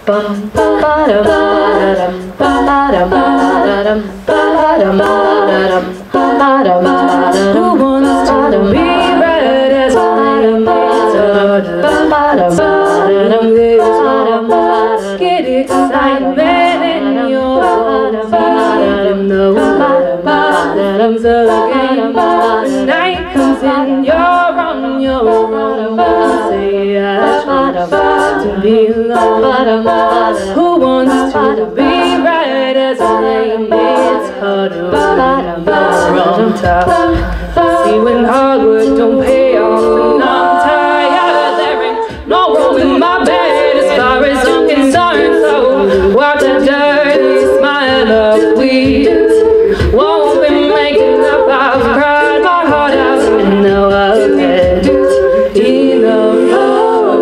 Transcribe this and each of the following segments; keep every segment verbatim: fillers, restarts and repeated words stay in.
Get excitement in your bones. No things again. When night comes in, you're on your own. Say I try to be alone. Who wants to be right as rain? It's hard to run wrong top. See when hard work don't pay off, and I'm tired. There ain't no room in my bed as far as I'm concerned. So wipe the dirty smile of we won't be making up. I've cried my heart out, and now I've had enough of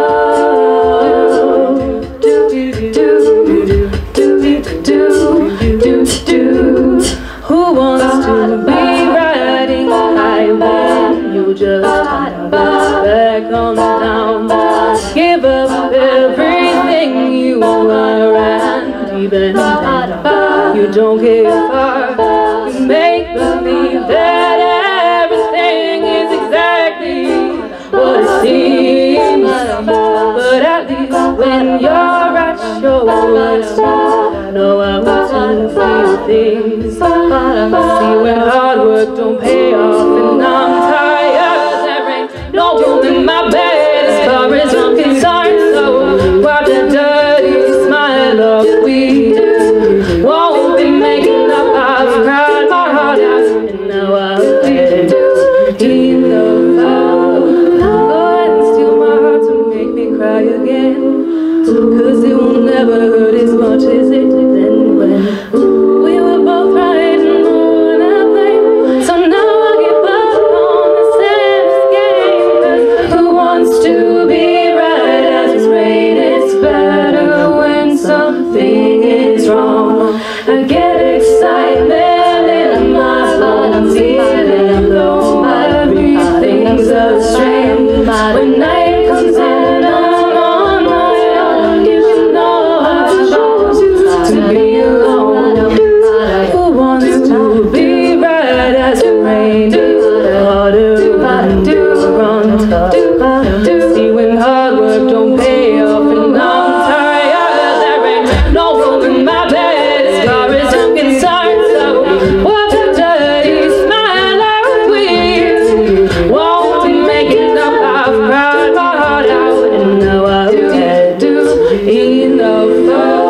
love. Do do do do do do do do. Who wants to be riding high when you just turn back on down? Give up everything you are and even then you don't get far. You make believe that everything is exactly what it seems, but at least when you're at your worst, know I want to feel things. See when hard work don't pay off, and I'm tired. There ain't no room in my bed as far as I'm concerned. So wipe the dirty smile off. We won't be making up. I've cried my heart out, and now I've had enough. Go ahead and steal my heart to make me cry again, 'cause it will never hurt as much as it did when we were both right and no one I blame. So now I give up on this endless game, 'cause who wants to be right as it's rain? It's better when something is wrong. I get excitement in my bones, even though everything's a strain. When night comes in, I'm on my own. You know I chose to be alone. Who wants to be right as it rains? Harder to run tough. See when hard work don't pay off, and I'm tired. There ain't no room in my bed as far as I'm concerned. So wipe the dirty smile out. We won't be making up. I've cried my heart out, and now I've had enough.